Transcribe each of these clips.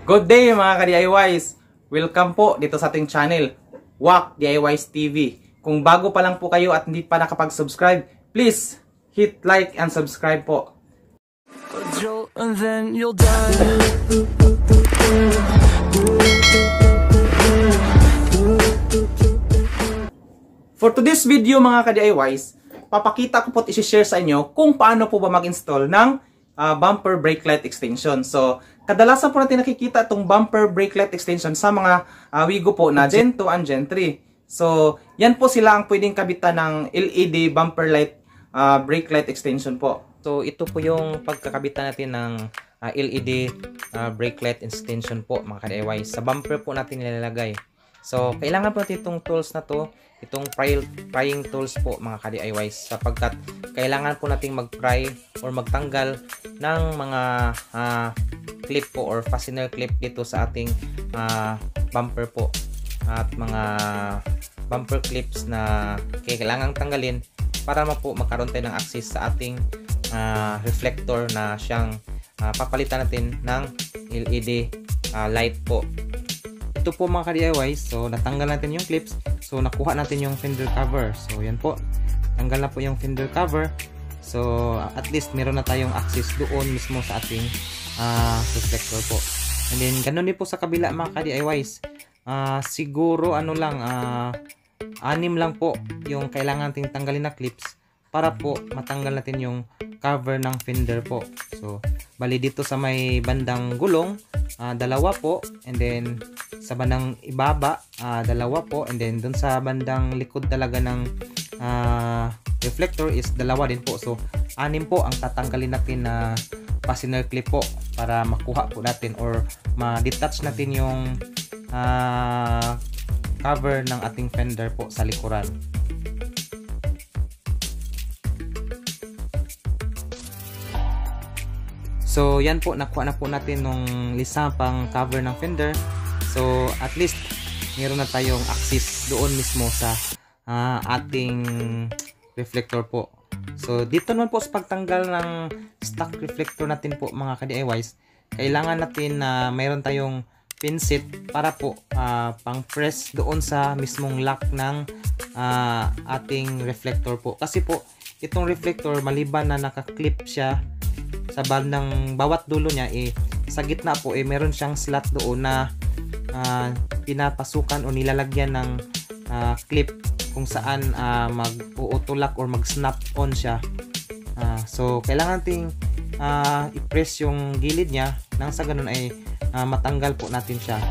Good day mga ka-DIYs! Welcome po dito sa ating channel, Wack DIYs TV. Kung bago pa lang po kayo at hindi pa nakapag-subscribe, please hit like and subscribe po. For today's video mga ka-DIYs, papakita ko po at isi-share sa inyo kung paano po ba mag-install ng bumper brake light extension. So, kadalasan po natin nakikita itong bumper brake light extension sa mga Wigo po na Gen 2 and Gen 3. So, yan po sila ang pwedeng kabitan ng LED bumper light brake light extension po. So, ito po yung pagkakabitan natin ng LED brake light extension po mga ka-DIY. Sa bumper po natin nilalagay. So, kailangan po natin itong tools na to, itong prying tools po mga ka-DIY, sapagkat kailangan po nating mag-pry or magtanggal ng mga clip po or fastener clip dito sa ating bumper po, at mga bumper clips na kailangang tanggalin para po magkaroon tayo ng access sa ating reflector na siyang papalitan natin ng LED light po. Ito po mga ka-DIY, so natanggal natin yung clips, so nakuha natin yung fender cover. So yan po, tanggal na po yung fender cover. So at least meron na tayong access doon mismo sa ating reflector po. And then ganun din po sa kabila mga ka-DIYs. Siguro ano lang, 6 lang po yung kailangan nating tanggalin na clips para po matanggal natin yung cover ng fender po. So bali dito sa may bandang gulong, 2 po, and then sa bandang ibaba, 2 po, and then dun sa bandang likod talaga ng reflector is 2 din po. So 6 po ang tatanggalin natin na fastener clip po para makuha po natin or ma-detach natin yung cover ng ating fender po sa likuran. So yan po, nakuha na po natin nung lisa pang cover ng fender. So at least meron na tayong access doon mismo sa ating reflector po. So dito naman po sa pagtanggal ng stock reflector natin po mga ka-DIYs, kailangan natin na mayroon tayong pinset para po pang press doon sa mismong lock ng ating reflector po. Kasi po itong reflector, maliban na naka-clip siya sa bandang bawat dulo niya, sa gitna po meron siyang slot doon na pinapasukan o nilalagyan ng clip kung saan mag-auto-lock or mag-snap on siya. So kailangan nating i-press yung gilid niya nang sa ganun ay matanggal po natin siya.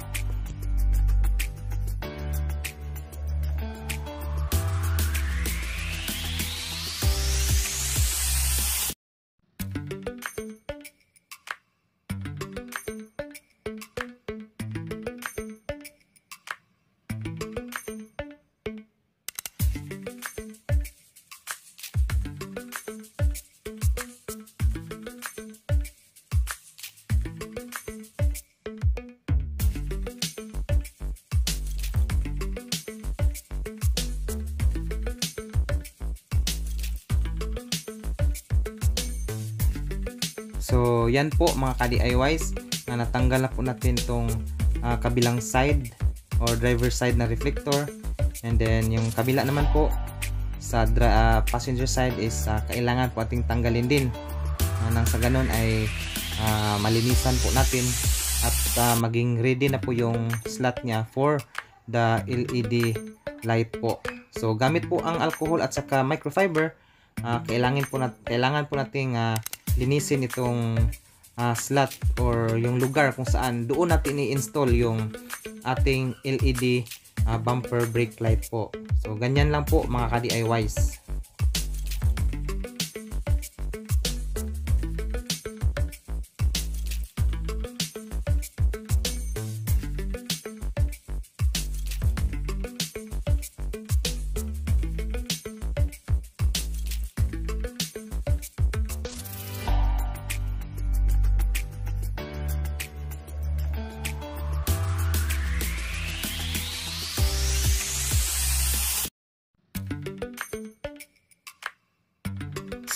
So yan po mga ka-DIYs, na natanggal na po natin itong kabilang side or driver side na reflector. And then yung kabila naman po sa passenger side is kailangan po ating tanggalin din nang sa ganun ay malinisan po natin at maging ready na po yung slot niya for the LED light po. So gamit po ang alcohol at saka microfiber, kailangan po nating linisin itong slot or yung lugar kung saan doon natin i-install yung ating LED bumper brake light po. So ganyan lang po mga ka-DIYs.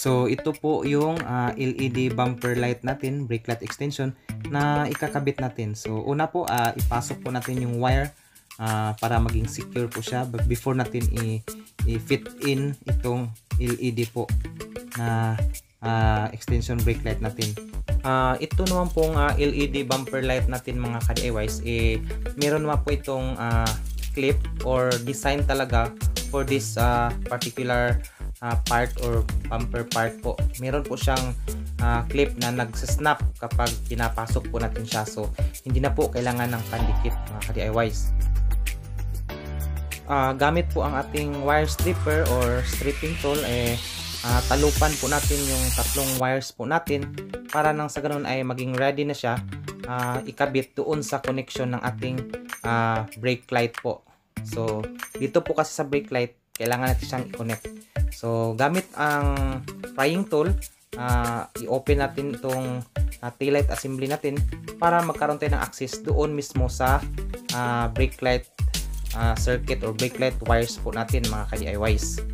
So ito po yung LED bumper light natin, brake light extension na ikakabit natin. So una po, ipasok po natin yung wire para maging secure po siya before natin i-fit in itong LED po na extension brake light natin. Ito naman pong LED bumper light natin mga ka-DIYs, meron naman po itong clip or design talaga for this particular part or bumper part po. Meron po siyang clip na nagsasnap kapag pinapasok po natin siya. So hindi na po kailangan ng pandikit mga ka-DIYs. Gamit po ang ating wire stripper or stripping tool, talupan po natin yung tatlong wires po natin para nang sa ganun ay maging ready na siya ikabit doon sa connection ng ating brake light po. So dito po kasi sa brake light kailangan natin siyang i-connect. So gamit ang prying tool, i-open natin itong taillight assembly natin para magkaroon tayo ng access doon mismo sa brake light circuit or brake light wires po natin mga ka-DIYs.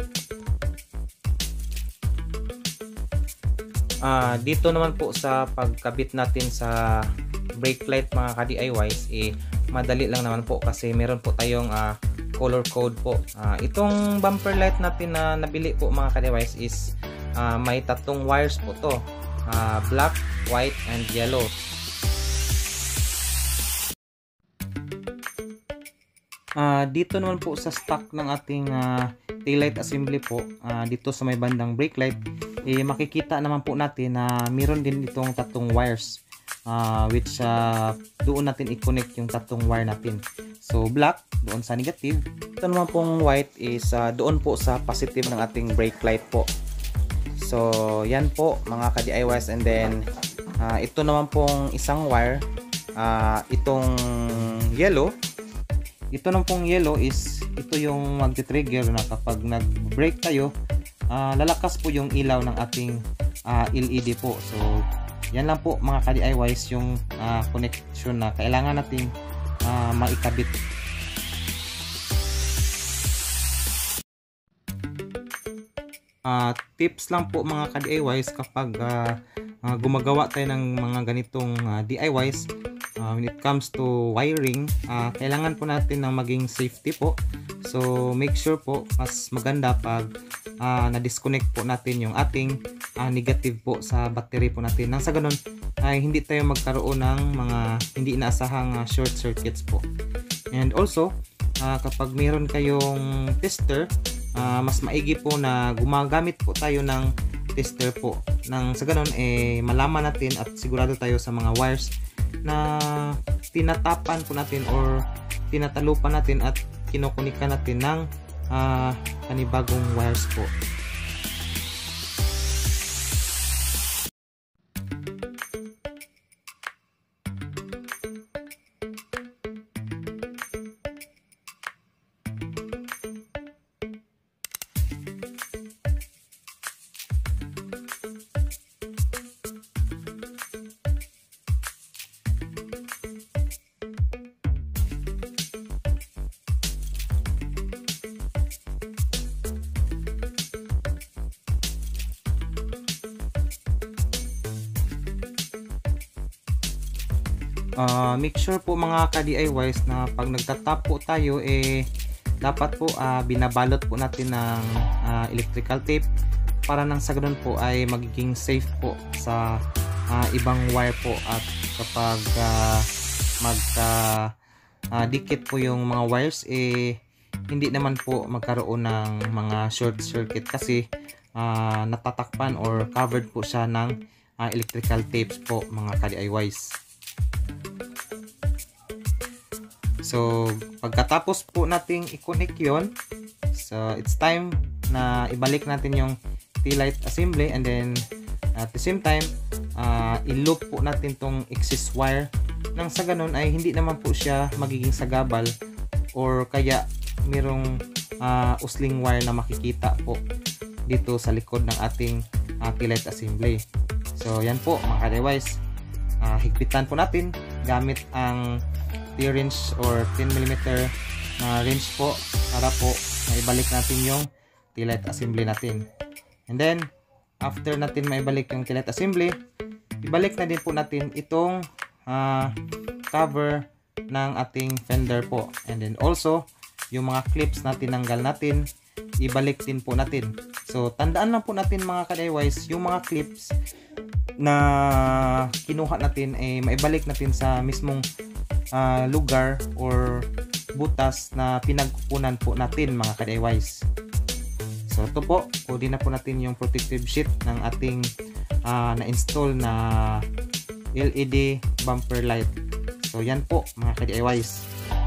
Dito naman po sa pagkabit natin sa brake light mga ka-DIYs, madali lang naman po kasi meron po tayong color code po. Itong bumper light natin na nabili po mga ka-DIYs is may tatlong wires po to, black, white, and yellow. Dito naman po sa stock ng ating taillight assembly po, dito sa may bandang brake light, makikita naman po natin na meron din itong tatlong wires, which doon natin i-connect yung tatlong wire natin. So black doon sa negative, ito naman pong white is doon po sa positive ng ating brake light po. So yan po mga ka-DIYs. And then ito naman pong isang wire, itong yellow. Ito naman pong yellow is ito yung magti-trigger na kapag nag-brake tayo, lalakas po yung ilaw ng ating LED po. So yan lang po mga ka-DIYs yung connection na kailangan nating maikabit. Tips lang po mga ka-DIYs kapag gumagawa tayo ng mga ganitong DIYs, when it comes to wiring, kailangan po natin ng maging safety po. So make sure po mas maganda pag na-disconnect po natin yung ating negative po sa battery po natin. Nang sa ganun ay hindi tayo magkaroon ng mga hindi inaasahang short circuits po. And also kapag meron kayong tester, mas maigi po na gumagamit po tayo ng tester po. Nang sa ganun malaman natin at sigurado tayo sa mga wires na tinatapan po natin or tinatalupan natin at kinukunika natin ng panibagong wires po. Make sure po mga ka-DIYs na pag nagtatap po tayo dapat po binabalot po natin ng electrical tape para nang sa ganun po ay magiging safe po sa ibang wire po. At kapag dikit po yung mga wires hindi naman po magkaroon ng mga short circuit kasi natatakpan or covered po siya ng electrical tapes po mga ka-DIYs. So pagkatapos po nating i-connect yon, so it's time na ibalik natin yung taillight assembly, and then at the same time i-loop po natin tong excess wire nang sa ganun ay hindi naman po siya magiging sagabal or kaya merong usling wire na makikita po dito sa likod ng ating taillight assembly. So yan po mga ka-DIYs, higpitan po natin gamit ang T-wrench or 10mm na wrench po para po maibalik natin yung taillight assembly natin. And then after natin maibalik yung keylite assembly, ibalik na din po natin itong cover ng ating fender po. And then also, yung mga clips na tinanggal natin, ibalik din po natin. So, tandaan lang po natin mga ka-DIYs, yung mga clips na kinuha natin ay maibalik natin sa mismong lugar or butas na pinagkukunan po natin mga ka-DIYs. So, ito po, kunin na po natin yung protective sheet ng ating na-install na LED bumper light. So, yan po mga ka-DIYs.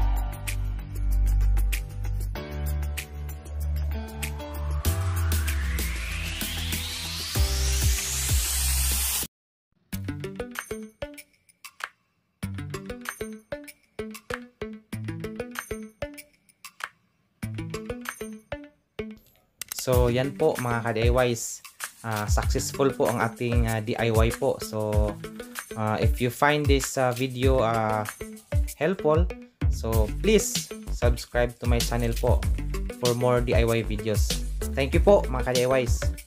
So, yan po mga ka-DIYs. Successful po ang ating DIY po. So, if you find this video helpful, so please subscribe to my channel po for more DIY videos. Thank you po mga ka-DIYs.